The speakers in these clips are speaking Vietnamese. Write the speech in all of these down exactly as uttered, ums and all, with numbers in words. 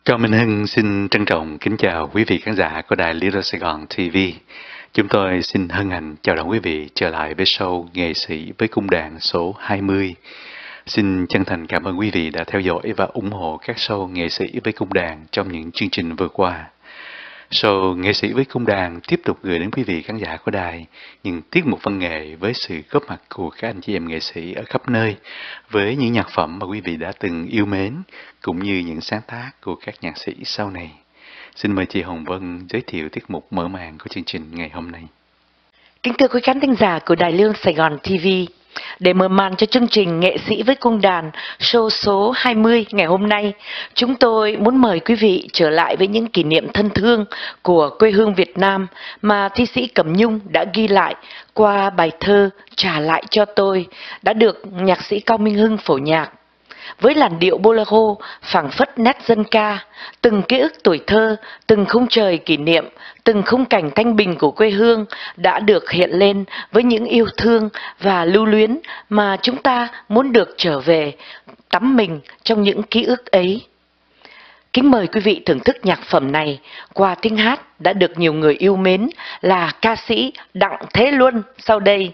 Cao Minh Hưng xin trân trọng kính chào quý vị khán giả của đài Little Sài Gòn ti vi. Chúng tôi xin hân hạnh chào đón quý vị trở lại với show Nghệ sĩ với cung đàn số hai mươi. Xin chân thành cảm ơn quý vị đã theo dõi và ủng hộ các show Nghệ sĩ với cung đàn trong những chương trình vừa qua. Show Nghệ sĩ với cung đàn tiếp tục gửi đến quý vị khán giả của đài những tiết mục văn nghệ với sự góp mặt của các anh chị em nghệ sĩ ở khắp nơi, với những nhạc phẩm mà quý vị đã từng yêu mến, cũng như những sáng tác của các nhạc sĩ sau này. Xin mời chị Hồng Vân giới thiệu tiết mục mở màn của chương trình ngày hôm nay. Kính thưa quý khán thính giả của đài Little Sài Gòn ti vi, để mở màn cho chương trình Nghệ sĩ với cung đàn show số hai mươi ngày hôm nay, chúng tôi muốn mời quý vị trở lại với những kỷ niệm thân thương của quê hương Việt Nam mà thi sĩ Cẩm Nhung đã ghi lại qua bài thơ Trả lại cho tôi, đã được nhạc sĩ Cao Minh Hưng phổ nhạc. Với làn điệu bolero phảng phất nét dân ca, từng ký ức tuổi thơ, từng khung trời kỷ niệm, từng khung cảnh thanh bình của quê hương đã được hiện lên với những yêu thương và lưu luyến mà chúng ta muốn được trở về, tắm mình trong những ký ức ấy. Kính mời quý vị thưởng thức nhạc phẩm này qua tiếng hát đã được nhiều người yêu mến là ca sĩ Đặng Thế Luân sau đây.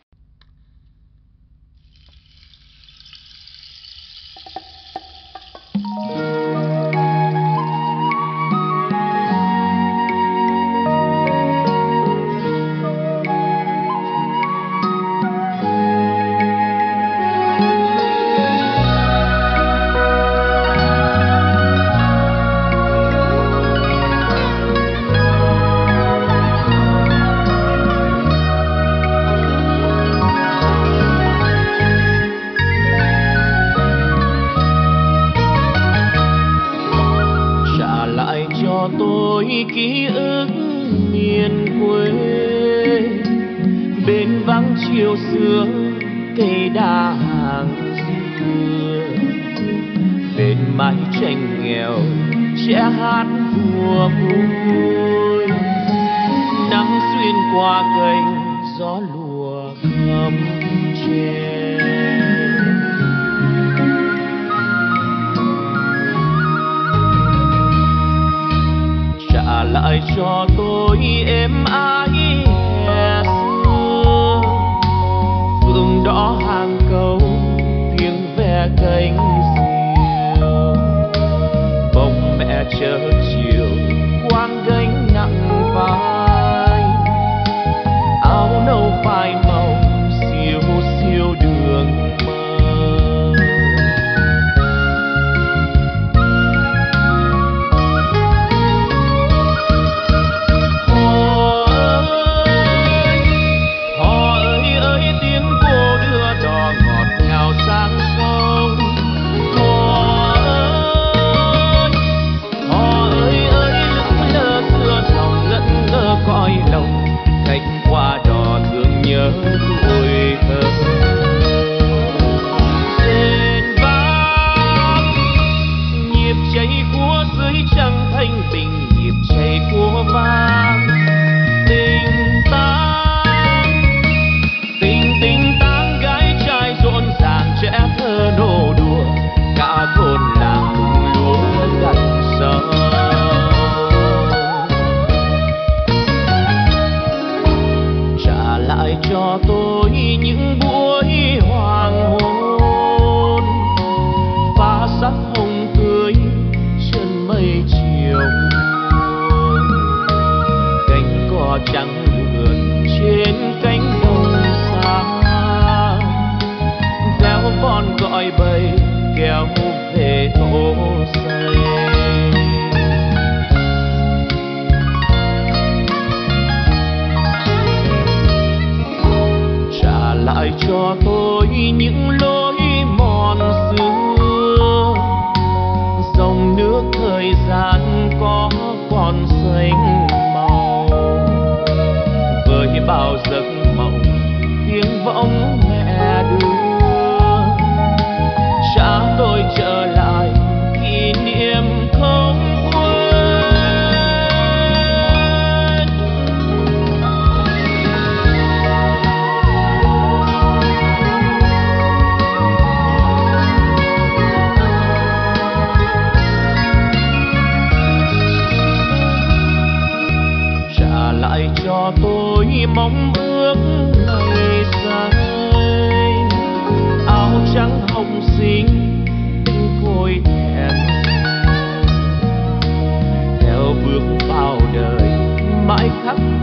Ký ức miền quê bên vắng chiều xưa cây đa hàng dừa, bên mái tranh nghèo trẻ hát đùa vui, nắng xuyên qua cành gió lùa ngâm che. Trả lại cho tôi êm ái hè xưa, phương đỏ hàng câu tiếng ve cánh diều, bông mẹ chở chiều quang gánh nặng vai, áo nâu phai màu siêu siêu đường tuổi thơ. Trên vang nhịp chạy của dưới trăng thanh bình, nhịp chạy của vang tình tang, tình tình tang gái trai rộn ràng, trẻ thơ nô đùa cả thôn làng cùng lúa gặt sông. Trả lại cho tôi những buổi hoàng hôn, pha sắc hồng tươi chân mây chiều, cánh cỏ trắng lượn trên cánh đồng xa, véo von gọi bầy kéo về tổ xây. Lại cho tôi những lối mòn xưa, dòng nước thời gian có còn xanh màu, với bao giấc mộng tiếng võng mẹ đưa, cha tôi trở lại kỷ niệm không quên. lại cho tôi mong ước ngày xanh. Áo trắng hồng xinh côi thẹn, theo bước bao đời mãi khắc